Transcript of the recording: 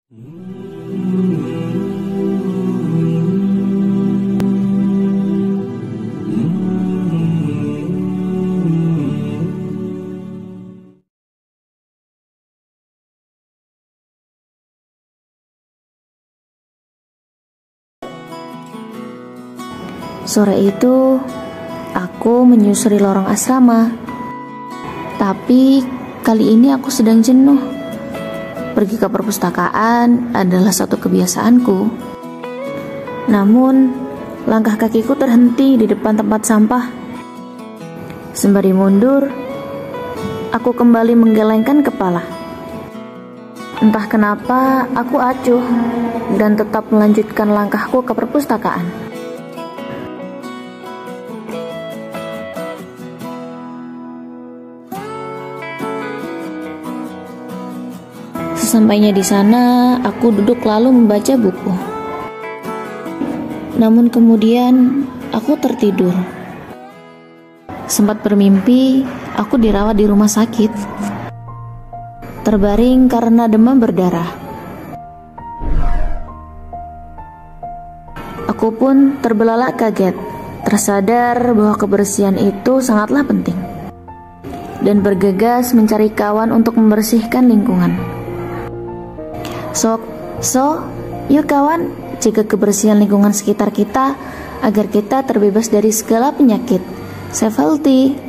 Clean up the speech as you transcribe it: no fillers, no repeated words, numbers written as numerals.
Sore itu, aku menyusuri lorong asrama. Tapi kali ini aku sedang jenuh. Pergi ke perpustakaan adalah satu kebiasaanku. Namun, langkah kakiku terhenti di depan tempat sampah. Sembari mundur, aku kembali menggelengkan kepala. Entah kenapa, aku acuh dan tetap melanjutkan langkahku ke perpustakaan. Sesampainya di sana, aku duduk lalu membaca buku. Namun kemudian, aku tertidur. Sempat bermimpi, aku dirawat di rumah sakit. Terbaring karena demam berdarah. Aku pun terbelalak kaget, tersadar bahwa kebersihan itu sangatlah penting. Dan bergegas mencari kawan untuk membersihkan lingkungan. Yuk kawan, jaga kebersihan lingkungan sekitar kita agar kita terbebas dari segala penyakit. Stay healthy.